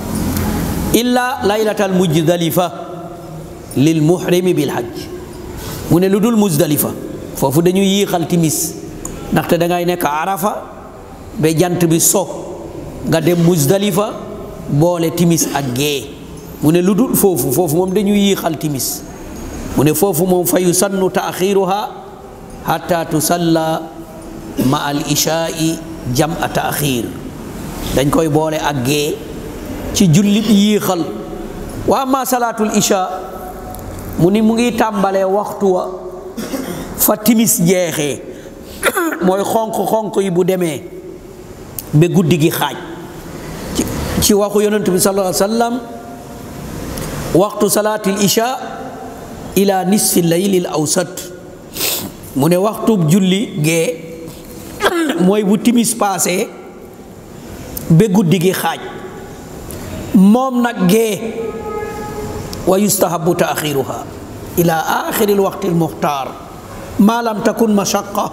illa laylatal muzdalifa lil muhrimi bil hajj. mu ne lu dul muzdalifa foofu dañuy yiixal timis, ndaxte dangay nekk arafa ba jant bi so nga dem muzdalifa boole timis ak gee. mu ne lu dul foofu moom dañuy yiixal timis. mu ne foofu moom fa yusannu taaxiruha hatta tusalla ma al ishaa'i jam'a taaxir. dañ koy boole ak gee ci jullit yiixal. wa amma salaatul isha mu ni mu ngi tàmbalee waxtu wa fa timis jeexee mooy xonq yi bu demee ba guddi gi xaaj. ci waxu yonent bi sallallahu alayhi wa sallam waxtu salaatil isha ila nisfi laylil awsat. mu ne waxtu julli gee mooy bu timis paase ba guddi gi xaaj. moom nag gee wa yustahabu taaxiruha ila axiril waqtil muxtaar ma lam takun mashaqqa.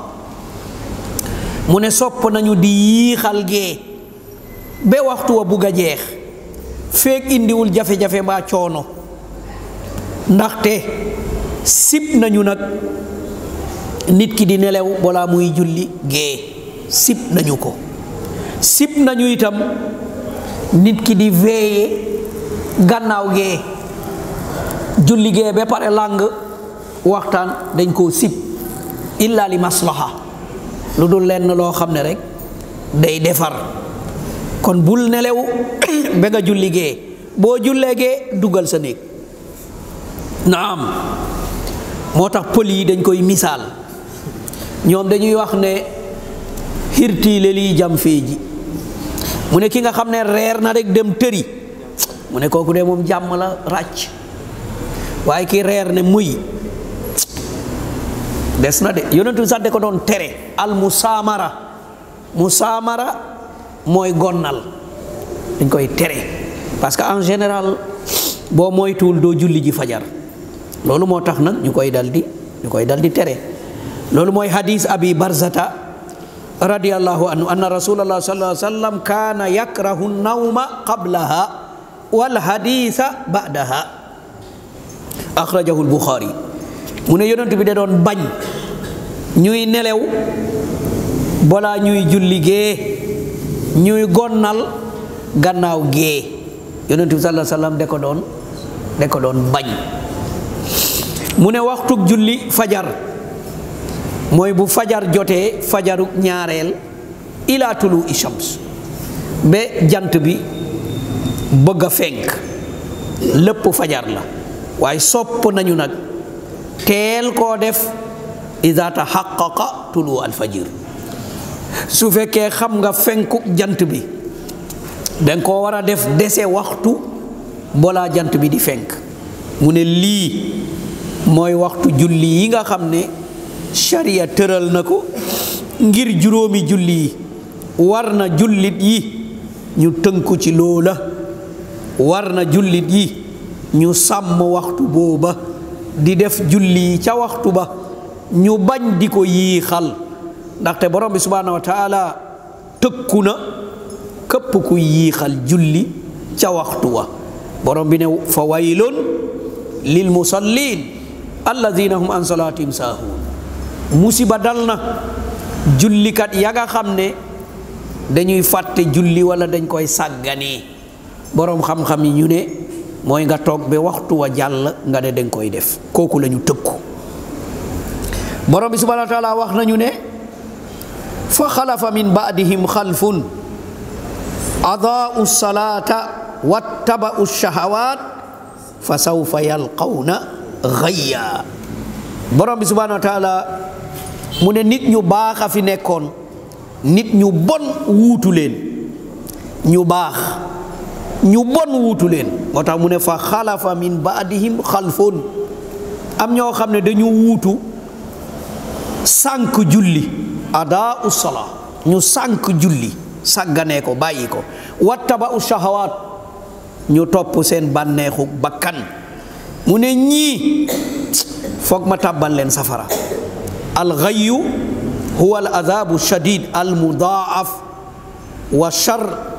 mu ne sopp nañu di yiixal gee ba waxtu wa bugg a jeex feek indiwul jafe-jafe mbaa coono, ndaxte sib nañu nag nit ki di nelaw balaa muy julli gee, sib nañu ko. sib nañu itam nit ki di veeye gannaaw gee, julli gee ba pare làng waxtaan, dañ koo sib illa li maslaha, lu dul lenn loo xam ne rek day defar. kon bul nelew ba nga julli gee, boo jullee gee dugal sa néeg. naam moo tax pël yi dañ koy misaal, ñoom dañuy wax ne xirtiile lii jam feeji. mu ne ki nga xam ne reer na rek dem tëri, mu ne kooku de moom jàmm la ràcc, waaye ki reer ne muy des na de. yonent bi sax de ko doon tere al musaamara. musaamara mooy gonnal, dañ koy tere parce que en général boo moytuwul doo julli ji fajar. loolu moo tax nag ñu koy dal di tere. loolu mooy hadis abi barzata radiyallahu anhu anna rasulallah sallallahu alayhi wa sallam kaana yakrahu nawma qablaha wal haditha ba'daha akhrajahu al Bukhari. mu ne yonent bi da doon bañ ñuy nelew balaa ñuy julli gee, ñuy gonnal gannaaw gee. yonent bi sallallahu alayhi wa sallam da ko doon bañ. mu ne waxtu julli fajar mooy bu fajar jotee, fajaru ñaareel ila tulu ishams ba jant bi bëgg a fenk lépp fajar la waaye sopp nañu nag teel koo def ida tahaqqaqa tulu alfajir su fekkee xam nga fenku jant bi danga koo war a def dese waxtu balaa jant bi di fenk mu ne lii mooy waxtu julli yi nga xam ne sharia tëral na ko ngir juróomi julli yi war na jullit yi ñu tënku ci loola war na jullit yi ñu sàmm waxtu booba di def julli yi ca waxtu ba ñu bañ di ko yiixal ndaxte borom bi subhanahu wa taala tëkku na képp ku yiixal julli ca waxtu wa borom bi ne fa waylun lil musallin alladina hum an salatihim saahuun musiba dal na jullikat ya nga xam ne dañuy fàtte julli wala dañ koy sàgganee boroom xam-xam yi ñu ne mooy nga toog ba waxtu wa jàll nga ne dañ koy def kooku la ñu tëkku borom bi subhanahu wa taala wax nañu ne fa xalafa min baadihim xalfun adaau salata wattabau shahawat fa sawfa yalqawna gayya borom bi subhanahu wa taala mu ne nit ñu baax a fi nekkoon nit ñu bon wuutu leen ñu baax ñu bon wuutu leen moo tax mu ne fa xalafa min baadihim xalfun am ñoo xam ne dañu wuutu sànk julli adaa u salaa ñu sànk julli sàgganee ko bàyyi ko wattaba'u shahawaat ñu topp seen bànneexu bakkan mu ne ñii foog ma tàbbal leen safara alxayu huwa al adabu shadid al mudaaf wa shar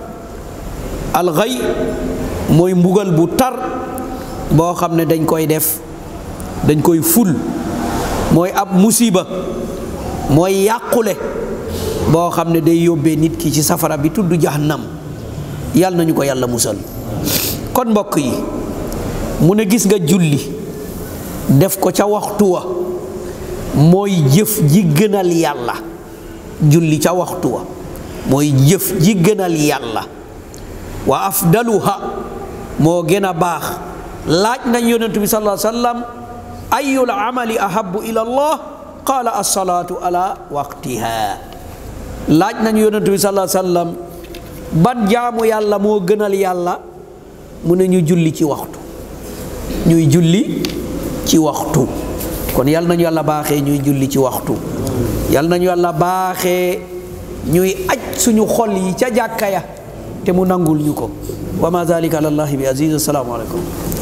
alxay mooy mbugal bu tar boo xam ne dañ koy def dañ koy ful mooy ab musiba mooy yàqule boo xam ne day yóbbee nit ki ci safara bi tudd jahannam yàlla nañu ko yàlla musal kon mbokk yi mu ne gis nga julli def ko ca waxtu wa mooy jëf ji gënal yàlla julli ca waxtu wa mooy jëf ji gënal yàlla wa afdaluha moo gën a baax laaj nañ yonent bi sallallahu alayhi wa sallam ayul amali ahabu ila allah qaala alsalaatu ala waqtiha laaj nañ yonent bi sallallahu alayhi wa sallam ban jaamu yàlla moo gënal yàlla mu ne ñu julli ci waxtu ñuy julli ci waxtu kon yàlla nañu yàlla baaxee ñuy julli ci waxtu yàlla nañu yàlla baaxee ñuy aj suñu xol yi ca jàkka ya te mu nangul ñu ko wa ma zalika ala allahi bi aziz. Assalaamu aleykum.